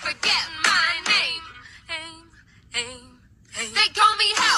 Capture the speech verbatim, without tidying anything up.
forget my name. Aim, aim, aim. They call me